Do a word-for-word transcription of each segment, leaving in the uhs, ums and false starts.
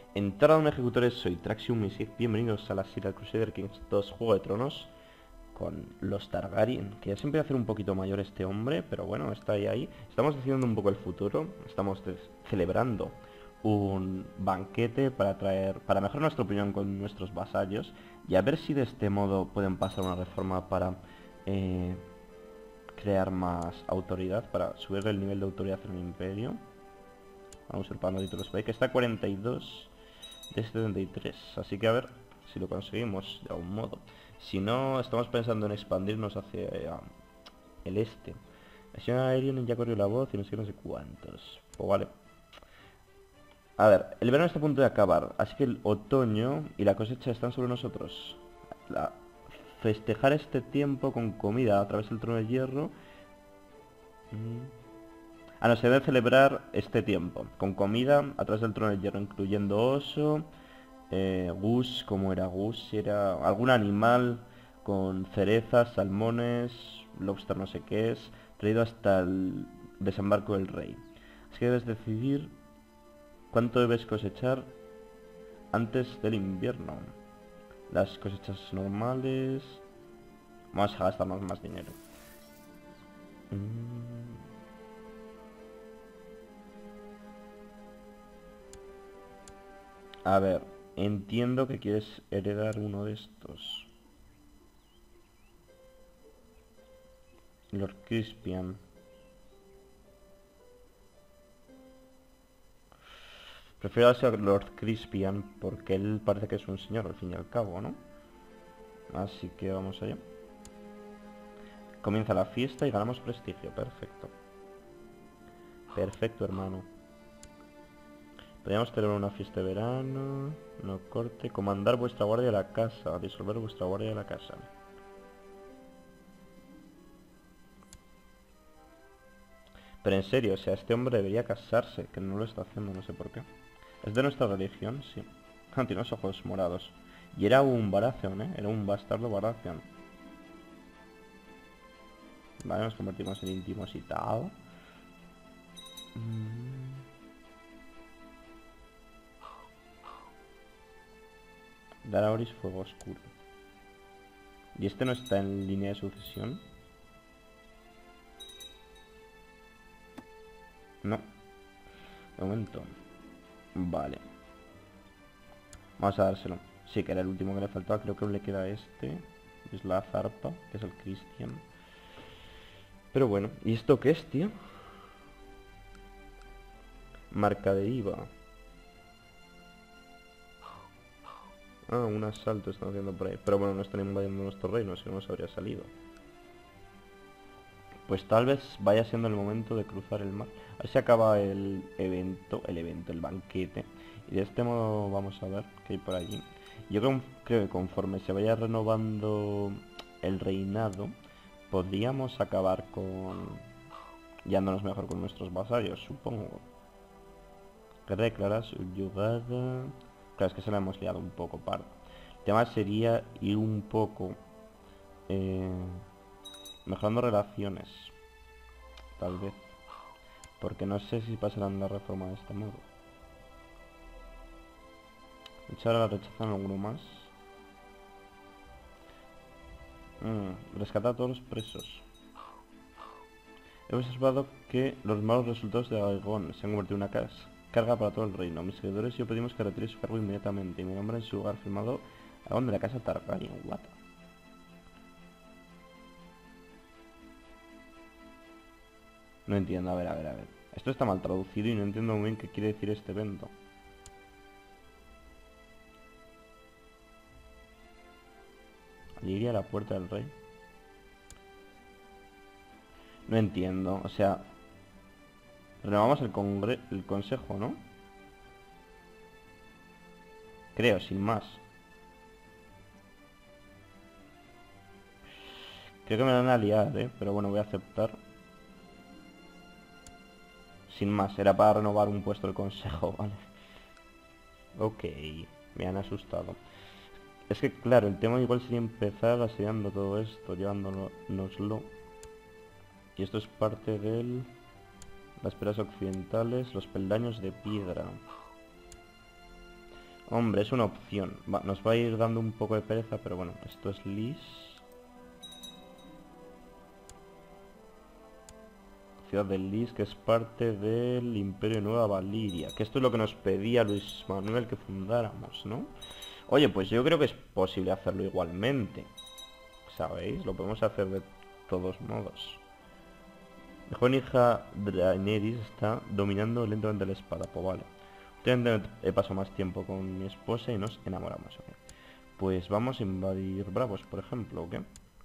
Entrada un ejecutores, soy Traxium Misif, bienvenidos a la Serial Crusader Kings dos Juego de Tronos con los Targaryen, que ya se empieza a hacer un poquito mayor este hombre, pero bueno, está ahí ahí. Estamos decidiendo un poco el futuro, estamos celebrando un banquete para traer, para mejorar nuestra opinión con nuestros vasallos y a ver si de este modo pueden pasar una reforma para eh, crear más autoridad, para subir el nivel de autoridad en el imperio. Vamos usurpando títulos por ahí, que está a cuarenta y dos de setenta y tres, así que a ver si lo conseguimos de algún modo. Si no, estamos pensando en expandirnos hacia eh, el este. El señor Aerion ya corrió la voz y no sé no sé cuántos. Pues vale. A ver, el verano está a punto de acabar, así que el otoño y la cosecha están sobre nosotros. La... Festejar este tiempo con comida a través del trono de hierro. Mm. Ah, no, se debe celebrar este tiempo con comida a través del trono de hierro, incluyendo oso, eh, gus, como era gus, era algún animal con cerezas, salmones, lobster no sé qué es, traído hasta el desembarco del rey. Así que debes decidir cuánto debes cosechar antes del invierno. Las cosechas normales... Vamos a gastarnos más dinero. Mm. A ver, entiendo que quieres heredar uno de estos. Lord Crispian. Prefiero a Lord Crispian porque él parece que es un señor al fin y al cabo, ¿no? Así que vamos allá. Comienza la fiesta y ganamos prestigio. Perfecto. Perfecto, hermano. Podríamos tener una fiesta de verano. No corte. Comandar vuestra guardia de la casa. Disolver vuestra guardia de la casa. Pero en serio, o sea, este hombre debería casarse, que no lo está haciendo, no sé por qué. Es de nuestra religión, sí. Ah, tiene los ojos morados. Y era un Baratheon, ¿eh? Era un bastardo Baratheon. Vale, nos convertimos en íntimos y tal. Mm. Daraoris Fuego Oscuro. ¿Y este no está en línea de sucesión? No. De momento. Vale. Vamos a dárselo. Sí, que era el último que le faltaba. Creo que le queda este. Es la zarpa, que es el Christian. Pero bueno. ¿Y esto qué es, tío? Marca de I V A. Ah, un asalto están haciendo por ahí. Pero bueno, no están invadiendo nuestro reino, si no nos habría salido. Pues tal vez vaya siendo el momento de cruzar el mar. A ver si acaba el evento, el evento, el banquete. Y de este modo vamos a ver qué hay por allí. Yo creo, creo que conforme se vaya renovando el reinado, podríamos acabar con... guiándonos mejor con nuestros vasallos, supongo. Guerra declarada subyugada... Claro, es que se la hemos liado un poco, par. El tema sería ir un poco... Eh, mejorando relaciones. Tal vez. Porque no sé si pasarán la reforma de este modo. Echar a la rechazan alguno más. Mm, rescatar a todos los presos. He observado que los malos resultados de Aegon se han convertido en una carga para todo el reino. Mis seguidores y yo pedimos que retire su cargo inmediatamente y me nombren en su lugar firmado Aegon de la casa Targaryen. What? No entiendo, a ver, a ver, a ver. Esto está mal traducido y no entiendo muy bien qué quiere decir este evento. Iría a la puerta del rey. No entiendo, o sea... Renovamos el, congre el consejo, ¿no? Creo, sin más. Creo que me van a liar, ¿eh? Pero bueno, voy a aceptar. Sin más, era para renovar un puesto del consejo, ¿vale? Ok, me han asustado. Es que, claro, el tema igual sería empezar asediando todo esto, llevándonoslo. Y esto es parte del... Las peras occidentales, los peldaños de piedra. Hombre, es una opción. Va, nos va a ir dando un poco de pereza, pero bueno, esto es Lis. Ciudad de Lis, que es parte del Imperio de Nueva Valiria. Que esto es lo que nos pedía Luis Manuel que fundáramos, ¿no? Oye, pues yo creo que es posible hacerlo igualmente. ¿Sabéis? Lo podemos hacer de todos modos. Mi joven hija Daenerys está dominando lentamente la espada. Pues vale. Últimamente he pasado más tiempo con mi esposa y nos enamoramos. ¿Okay? Pues vamos a invadir Bravos, por ejemplo, ¿o qué?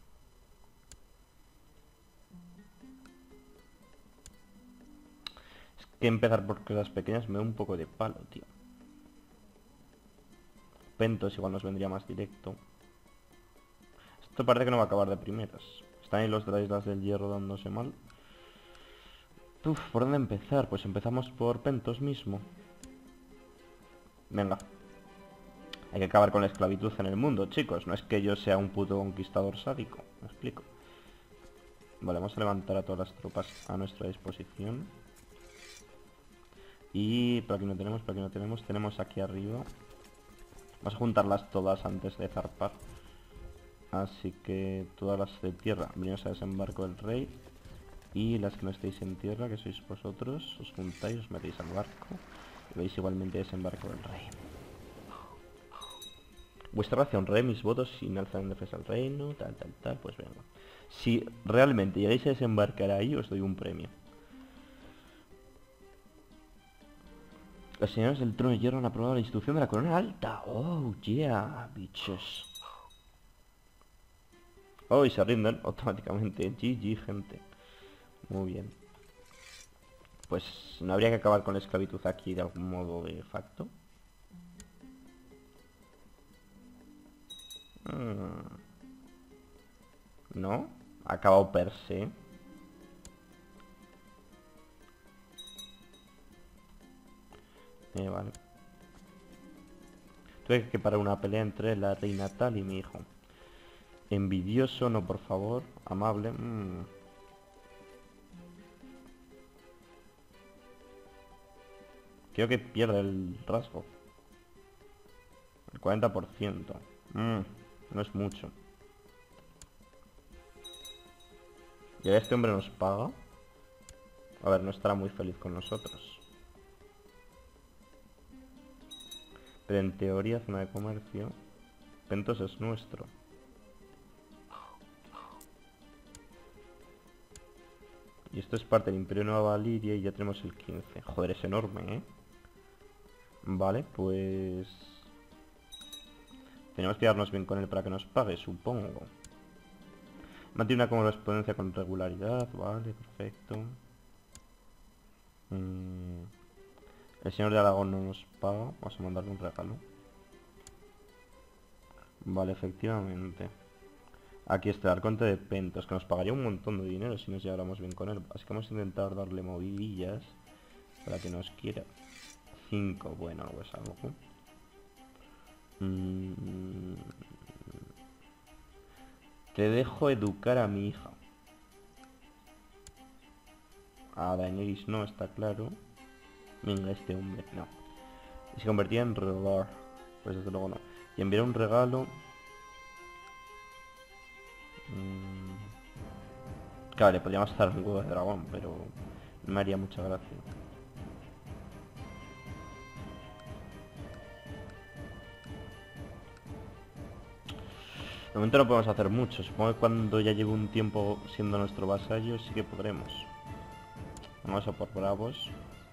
Es que empezar por cosas pequeñas me da un poco de palo, tío. Pentos igual nos vendría más directo. Esto parece que no va a acabar de primeras. Están ahí los de las Islas del Hierro dándose mal. Uf, ¿por dónde empezar? Pues empezamos por Pentos mismo. Venga. Hay que acabar con la esclavitud en el mundo, chicos. No es que yo sea un puto conquistador sádico. ¿Me explico? Vale, vamos a levantar a todas las tropas a nuestra disposición. Y por aquí no tenemos, por aquí no tenemos. Tenemos aquí arriba. Vamos a juntarlas todas antes de zarpar. Así que todas las de tierra, venimos a desembarco del rey. Y las que no estéis en tierra, que sois vosotros, os juntáis, os metéis al barco. Y veis igualmente desembarco del rey. Vuestra ración, rey, mis votos sin alzar en defensa del reino, tal, tal, tal, pues venga. Si realmente llegáis a desembarcar ahí, os doy un premio. Los señores del trono de hierro han aprobado la institución de la corona alta. Oh, yeah, bichos. Oh, y se rinden automáticamente. G G, gente. Muy bien. Pues no habría que acabar con la esclavitud aquí de algún modo de facto. Hmm. No, ha acabado per se. Eh, vale. Tuve que parar una pelea entre la reina tal y mi hijo. Envidioso, no, por favor. Amable. Mm. Creo que pierde el rasgo. El cuarenta por ciento. Mm, no es mucho. ¿Y ahora este hombre nos paga? A ver, no estará muy feliz con nosotros. Pero en teoría, zona de comercio. Pentos es nuestro. Y esto es parte del Imperio de Nueva Valiria y ya tenemos el quince. Joder, es enorme, ¿eh? Vale, pues... tenemos que darnos bien con él para que nos pague, supongo. Mantiene una correspondencia con regularidad. Vale, perfecto. Mm. El señor de Aragón no nos paga. Vamos a mandarle un regalo. Vale, efectivamente. Aquí está el arconte de Pentos, que nos pagaría un montón de dinero si nos lleváramos bien con él. Así que vamos a intentar darle movidillas para que nos quiera. cinco, bueno, algo es algo. Mm. Te dejo educar a mi hija. A Daenerys no, está claro. Venga, este hombre, no. Y se convertía en Regar. Pues desde luego no. Y enviar un regalo. Mm. Claro, le podríamos dar un huevo de dragón, pero no me haría mucha gracia. De momento no podemos hacer mucho. Supongo que cuando ya lleve un tiempo siendo nuestro vasallo sí que podremos. Vamos a por Bravos.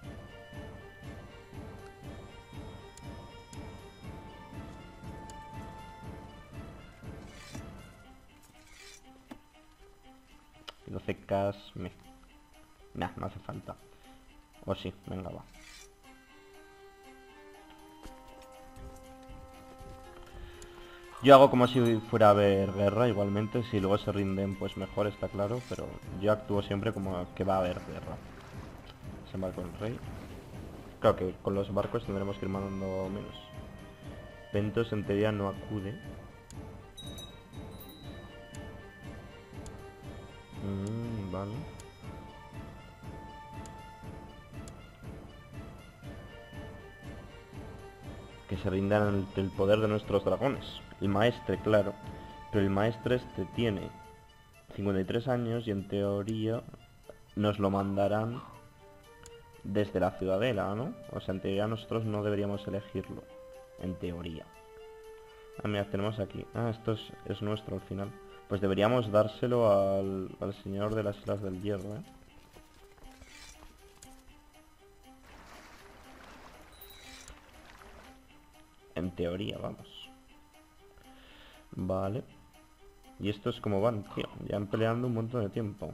doce K. Me... Nah, no hace falta. O sí, venga, va. Yo hago como si fuera a haber guerra igualmente. Si luego se rinden, pues mejor, está claro. Pero yo actúo siempre como que va a haber guerra. Desembarco el rey. Claro que con los barcos tendremos que ir mandando menos. Pentos en teoría no acude. Mm, vale. que se rindan ante el poder de nuestros dragones. El maestre, claro. Pero el maestre este tiene cincuenta y tres años y en teoría nos lo mandarán desde la ciudadela, ¿no? O sea, en teoría nosotros no deberíamos elegirlo. En teoría. Ah, mira, tenemos aquí. Ah, esto es, es nuestro al final. Pues deberíamos dárselo al, al señor de las Islas del Hierro, ¿eh? En teoría, vamos. Vale. Y esto es como van, tío. Ya han peleando un montón de tiempo.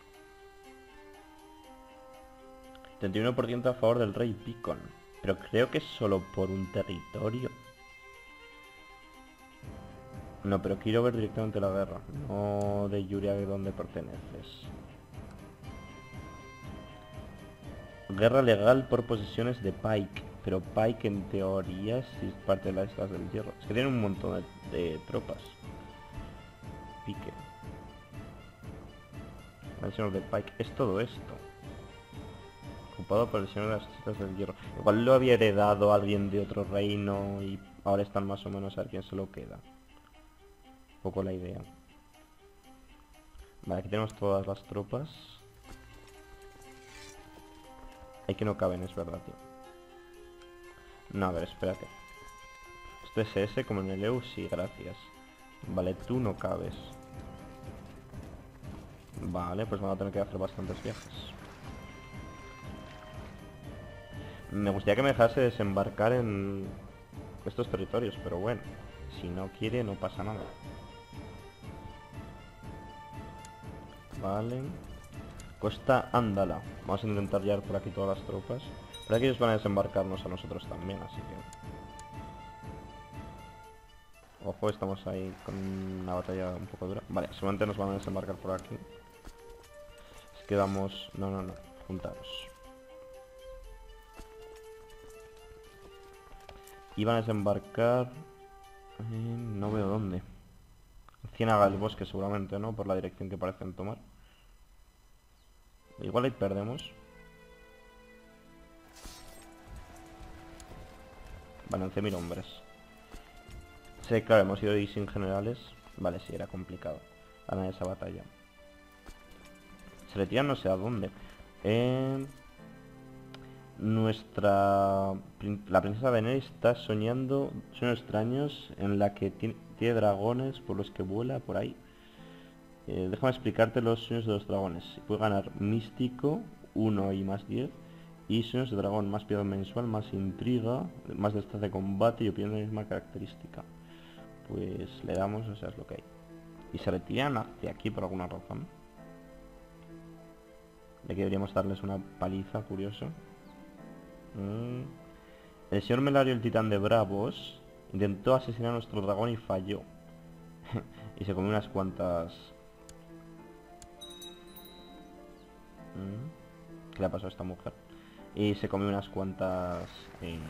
treinta y uno por ciento a favor del rey Picon. Pero creo que es solo por un territorio. No, pero quiero ver directamente la guerra. No de Yuria de dónde perteneces. Guerra legal por posesiones de Pike. Pero Pike en teoría sí es parte de las Islas del Hierro. Es que tiene un montón de, de tropas. Pique. El señor de Pike. Es todo esto. Ocupado por el señor de las Islas del Hierro. Igual lo había heredado alguien de otro reino y ahora están más o menos a ver quién se lo queda. Un poco la idea. Vale, aquí tenemos todas las tropas. Hay que no caben, es verdad, tío. No, a ver, espérate. Esto es ese como en el E U, sí, gracias. Vale, tú no cabes. Vale, pues vamos a tener que hacer bastantes viajes. Me gustaría que me dejase desembarcar en estos territorios, pero bueno, si no quiere no pasa nada. Vale. Costa Ándala. Vamos a intentar llevar por aquí todas las tropas. Pero aquí ellos van a desembarcarnos a nosotros también, así que... Ojo, estamos ahí con una batalla un poco dura. Vale, seguramente nos van a desembarcar por aquí. Es que vamos... No, no, no. Juntaros. Y van a desembarcar... Eh, no veo dónde. Ciénaga del Bosque seguramente, ¿no? Por la dirección que parecen tomar. Igual ahí perdemos. Vale, once mil hombres. Sí, claro, hemos ido ahí sin generales. Vale, sí, era complicado ganar esa batalla. Se retiran no sé a dónde. Eh, nuestra... La princesa Daenerys está soñando sueños extraños en la que tiene, tiene dragones por los que vuela por ahí. Eh, déjame explicarte los sueños de los dragones. Puede ganar místico, uno y más diez. Y sueños de dragón, más piedad mensual, más intriga, más destreza de combate y opinión de la misma característica. Pues le damos, o sea, es lo que hay. Y se retiran hacia aquí por alguna razón. De que deberíamos darles una paliza, curioso. Mm. El señor Melario, el titán de Bravos, intentó asesinar a nuestro dragón y falló. Y se comió unas cuantas... Mm. ¿Qué le ha pasado a esta mujer? Y se comió unas cuantas... Eh...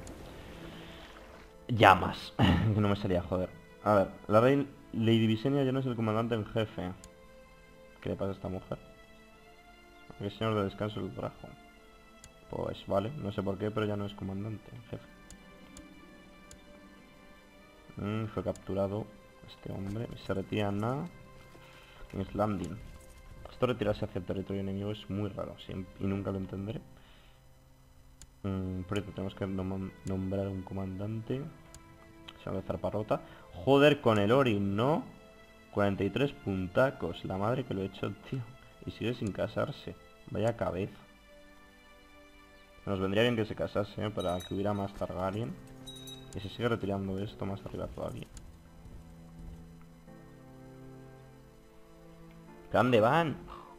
llamas. Que no me salía, joder. A ver, la rey Lady Visenya ya no es el comandante en jefe. ¿Qué le pasa a esta mujer? El señor de descanso lo trajo. Pues vale, no sé por qué, pero ya no es comandante en jefe. Mm, fue capturado este hombre. Se retiran a King's Landing. Esto retirarse hacia el territorio enemigo es muy raro, ¿sí? Y nunca lo entenderé. Mm, por eso tenemos que nom nombrar un comandante. Se llama Zarparrota. Joder con el Orin, ¿no? cuarenta y tres puntacos. La madre que lo he hecho, tío. Y sigue sin casarse. Vaya cabeza. Nos vendría bien que se casase, ¿eh? Para que hubiera más Targaryen. Y se sigue retirando esto más arriba todavía. ¿A dónde van?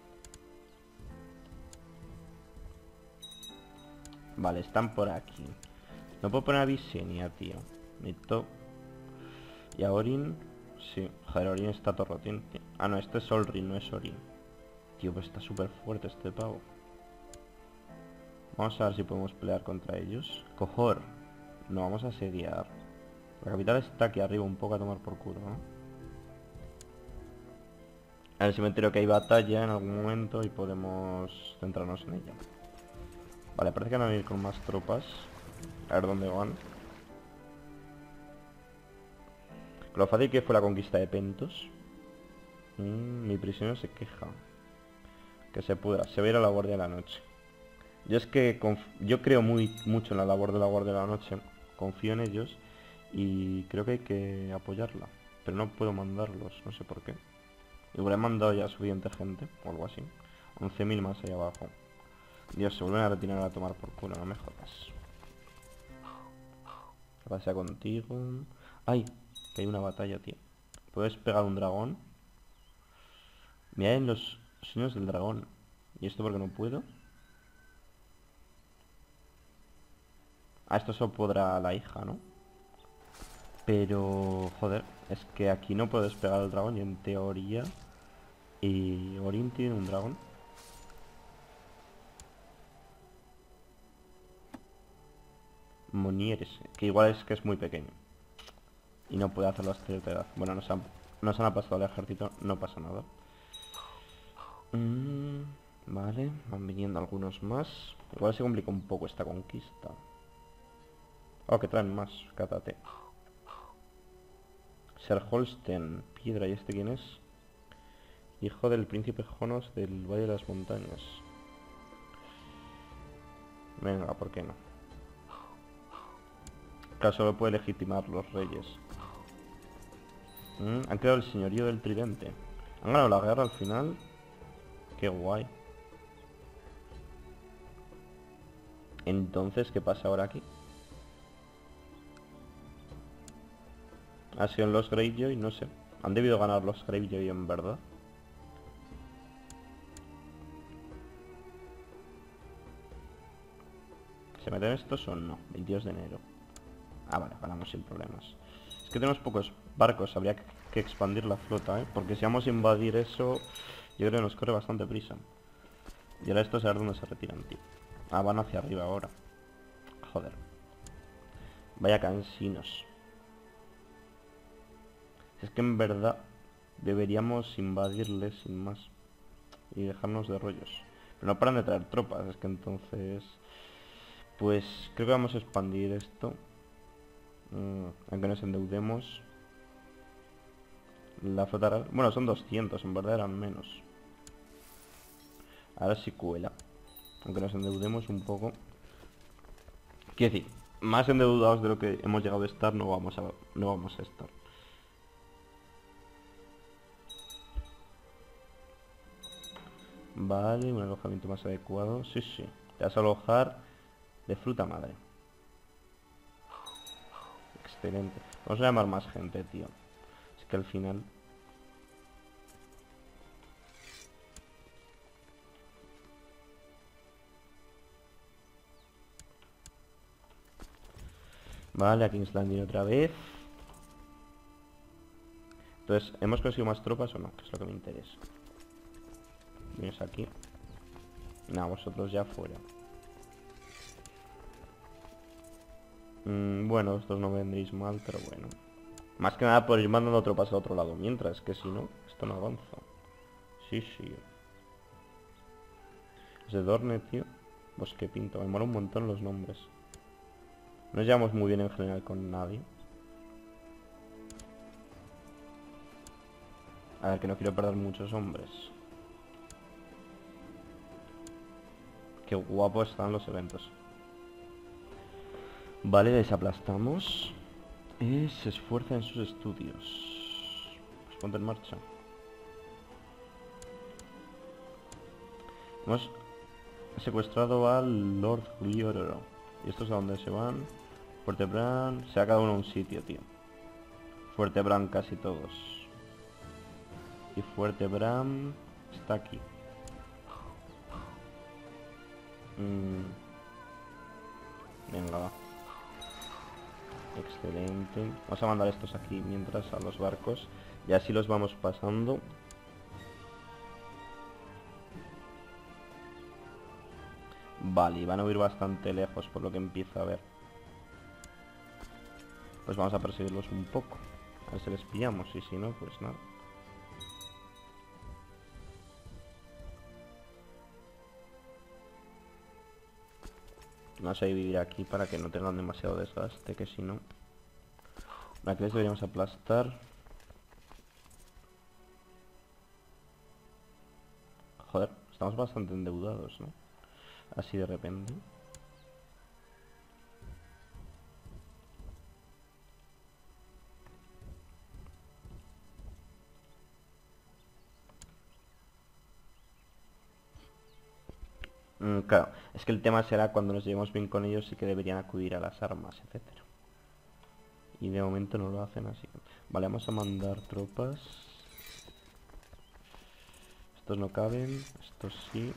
Vale, están por aquí. No puedo poner a Visenya, tío. Necesito... Y a Orin... Sí, joder, Orin está torrotín. Ah, no, este es Olrin, no es Orin. Tío, pues está súper fuerte este pavo. Vamos a ver si podemos pelear contra ellos. Cojor. No, vamos a asediar. La capital está aquí arriba un poco a tomar por culo, ¿no? En el cementerio que hay batalla en algún momento y podemos centrarnos en ella. Vale, parece que van a venir con más tropas. A ver dónde van. Con lo fácil que fue la conquista de Pentos. Mm, mi prisionero se queja. Que se pudra. Se va a ir a la guardia de la noche. Yo es que yo creo muy mucho en la labor de la guardia de la noche. Confío en ellos. Y creo que hay que apoyarla. Pero no puedo mandarlos. No sé por qué. Igual he mandado ya a suficiente gente. O algo así. once mil más ahí abajo. Dios, se vuelven a retirar a tomar por culo. No me jodas. ¿Qué pasa contigo? ¡Ay! Que hay una batalla, tío. ¿Puedes pegar un dragón? Mirad en los sueños del dragón. ¿Y esto porque no puedo? Ah, esto solo podrá la hija, ¿no? Pero, joder, es que aquí no puedo despegar al dragón y en teoría... ¿Y Orin tiene un dragón? Monieres, que igual es que es muy pequeño. Y no puede hacerlo hasta cierta edad. Bueno, nos han, nos han aplastado el ejército, no pasa nada. Mm, vale, van viniendo algunos más. Igual se complica un poco esta conquista. Oh, que traen más, cátate. Ser Holsten, piedra, ¿y este quién es? Hijo del príncipe Jonos del Valle de las Montañas. Venga, ¿por qué no? Claro, solo puede legitimar los reyes. Mm, han creado el señorío del tridente. Han ganado la guerra al final. Qué guay. Entonces, ¿qué pasa ahora aquí? Ha sido en los Greyjoy, no sé. Han debido ganar los Greyjoy en verdad. ¿Se meten estos o no? veintidós de enero. Ah, vale, ganamos sin problemas. Es que tenemos pocos barcos, habría que expandir la flota, ¿eh? Porque si vamos a invadir eso, yo creo que nos corre bastante prisa. Y ahora esto es a ver dónde se retiran, tío. Ah, van hacia arriba ahora. Joder. Vaya cansinos. Es que en verdad deberíamos invadirles sin más. Y dejarnos de rollos. Pero no paran de traer tropas, es que entonces... Pues creo que vamos a expandir esto. Mm, aunque nos endeudemos. La flota real... Bueno, son doscientos, en verdad eran menos. Ahora sí cuela. Aunque nos endeudemos un poco. Quiero decir, más endeudados de lo que hemos llegado a estar no vamos a, no vamos a estar. Vale, un alojamiento más adecuado. Sí, sí. Te vas a alojar de fruta madre. Excelente. Vamos a llamar más gente, tío. Es que al final... Vale, a King's Landing otra vez. Entonces, ¿hemos conseguido más tropas o no? Que es lo que me interesa. Vienes aquí. Nada, vosotros ya fuera. Mm, bueno, estos no vendréis mal, pero bueno. Más que nada por ir mandando tropas a otro lado. Mientras que si no, esto no avanza. Sí, sí. Es de Dorne, tío. Pues qué pinto. Me mola un montón los nombres. No nos llevamos muy bien en general con nadie. A ver, que no quiero perder muchos hombres. Qué guapos están los eventos. Vale, les aplastamos. Y se esfuerza en sus estudios. Pues ponte en marcha. Hemos secuestrado al Lord Gliororo. ¿Y estos a dónde se van? Fuerte Bran. Se ha cada uno a un sitio, tío. Fuerte Bran casi todos. Y Fuerte Bran está aquí. Mm. Venga, va. Excelente. Vamos a mandar estos aquí mientras a los barcos. Y así los vamos pasando. Vale, y van a huir bastante lejos por lo que empiezo a ver. Pues vamos a perseguirlos un poco. A ver si les pillamos y si no, pues nada. Vamos a vivir aquí para que no tengan demasiado desgaste, que si no... Aquí les deberíamos aplastar. Joder, estamos bastante endeudados, ¿no? Así de repente. Mm, claro, es que el tema será cuando nos llevemos bien con ellos, sí que deberían acudir a las armas, etcétera. Y de momento no lo hacen, así que... Vale, vamos a mandar tropas. Estos no caben, estos sí.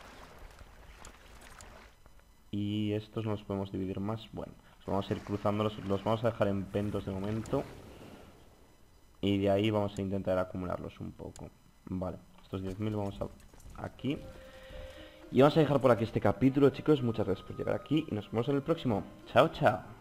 Y estos no los podemos dividir más. Bueno, los vamos a ir cruzándolos, los vamos a dejar en pentos de momento. Y de ahí vamos a intentar acumularlos un poco. Vale, estos diez mil vamos a... aquí. Y vamos a dejar por aquí este capítulo, chicos. Muchas gracias por llegar aquí y nos vemos en el próximo. Chao, chao.